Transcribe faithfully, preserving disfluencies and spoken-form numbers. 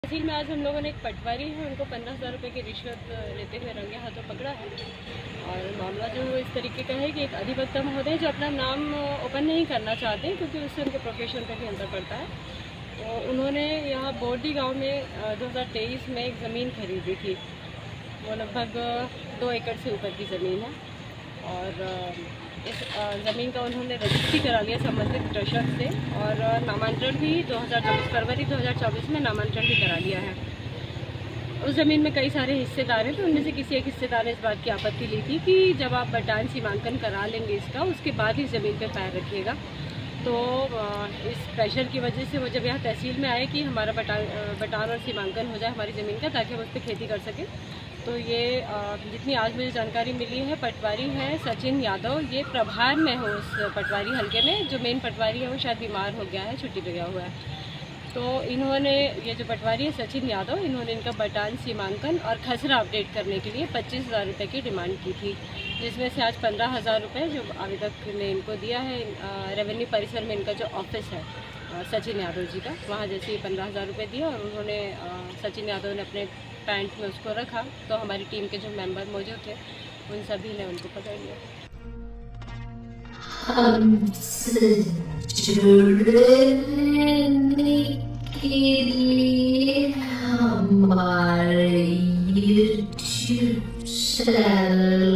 तहसील में आज हम लोगों ने एक पटवारी है, उनको पंद्रह हज़ार रुपये की रिश्वत लेते हुए रंगे हाथों पकड़ा है। और मामला जो इस तरीके का है कि एक अधिवक्ता महोदय जो अपना नाम ओपन नहीं करना चाहते क्योंकि उससे उनके प्रोफेशन पर भी अंतर पड़ता है, तो उन्होंने यहाँ बोर्डी गांव में दो हज़ार तेईस में एक ज़मीन खरीदी थी। वो लगभग दो एकड़ से ऊपर की ज़मीन है और इस ज़मीन का उन्होंने रजिस्ट्री करा लिया संबंधित ट्रशर से और नामांतरण भी दो हज़ार चौबीस फरवरी दो हज़ार चौबीस में नामांतरण भी करा लिया है। उस ज़मीन में कई सारे हिस्सेदार हैं, तो उनमें से किसी एक हिस्सेदार ने इस बात की आपत्ति ली थी कि जब आप बटान सीमांकन करा लेंगे इसका, उसके बाद ही ज़मीन पर पैर रखिएगा। तो इस प्रेशर की वजह से वो जब यहाँ तहसील में आए कि हमारा बटान बटान और सीमांकन हो जाए हमारी ज़मीन का, ताकि हम उस पर खेती कर सकें। तो ये जितनी आज मुझे जानकारी मिली है, पटवारी है सचिन यादव, ये प्रभार में हो उस पटवारी हलके में। जो मेन पटवारी है वो शायद बीमार हो गया है, छुट्टी पे गया हुआ है। तो इन्होंने, ये जो पटवारी है सचिन यादव, इन्होंने इनका बटान सीमांकन और खसरा अपडेट करने के लिए पच्चीस हज़ार रुपये की डिमांड की थी, जिसमें से आज पंद्रह हज़ार रुपये जो आवेदक ने इनको दिया है। रेवेन्यू परिसर में इनका जो ऑफिस है सचिन यादव जी का, वहाँ जैसे पंद्रह हज़ार रुपये दिया और उन्होंने सचिन यादव ने अपने पैंट में उसको रखा, तो हमारी टीम के जो मेंबर मौजूद थे उन सभी ने उनको पकड़ लिया। हमसे जुड़ने के लिए हमारे यूट्यूब चैनल